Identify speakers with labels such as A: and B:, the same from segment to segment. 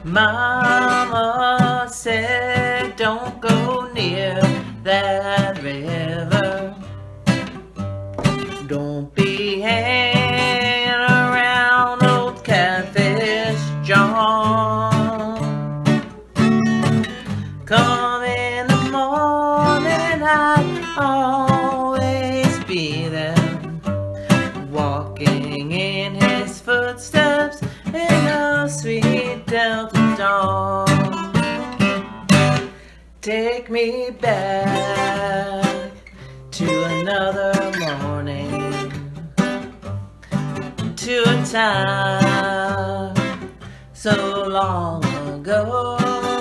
A: Mama said don't go near that river. Don't be hanging around old Catfish John. Come in the morning, I'll always be there, walking in his footsteps in a sweet Delta dawn. Take me back to another morning, to a time so long ago,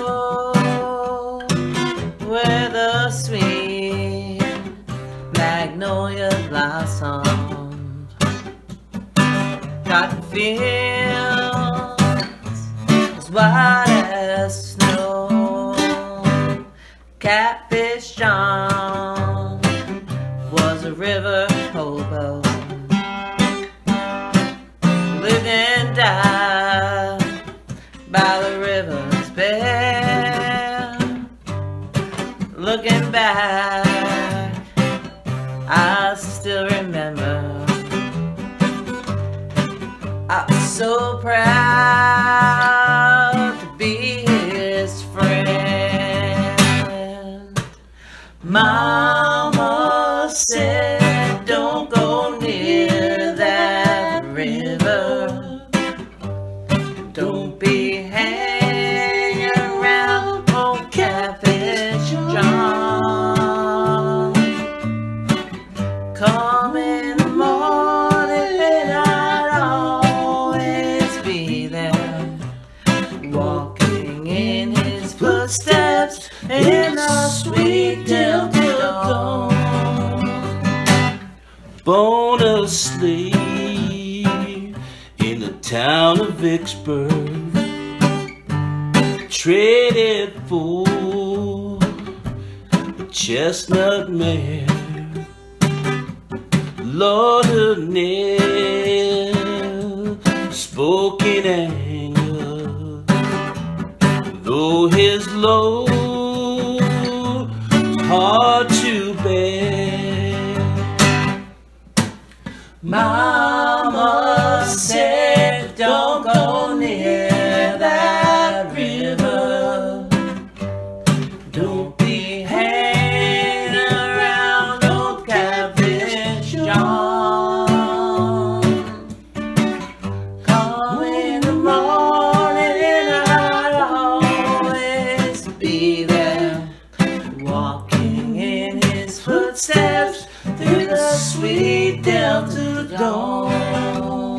A: where the sweet magnolia blossomed, cotton fields as white as snow. Catfish John was a river hobo, lived and died by the river's bed. Looking back, I still remember, I was so proud to be his friend. Mama said don't go near that river. Don't be hanging around old Catfish John. Come in the morning and I'd always be there, walking in his footsteps in a sweet Delta dawn.
B: Born asleep in the town of Vicksburg, traded for a chestnut mare. Lord, her nail spoke in anger, though his load was hard to bear.
A: Mama said don't go near that river. Don't be hanging around old Catfish John. Come in the morning and I'd always be there, walking in his footsteps through the sweet Delta dawn.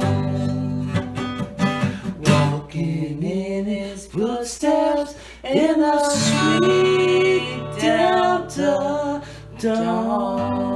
A: Walking in his footsteps in the sweet Delta dawn.